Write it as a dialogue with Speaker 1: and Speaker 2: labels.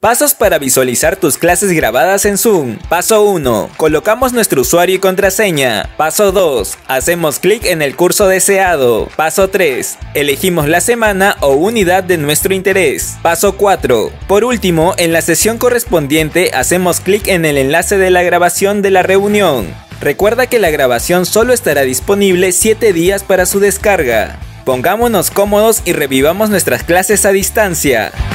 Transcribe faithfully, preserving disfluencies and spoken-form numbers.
Speaker 1: Pasos para visualizar tus clases grabadas en Zoom. Paso uno. Colocamos nuestro usuario y contraseña. Paso dos. Hacemos clic en el curso deseado. Paso tres. Elegimos la semana o unidad de nuestro interés. Paso cuatro. Por último, en la sesión correspondiente hacemos clic en el enlace de la grabación de la reunión. Recuerda que la grabación solo estará disponible siete días para su descarga. Pongámonos cómodos y revivamos nuestras clases a distancia.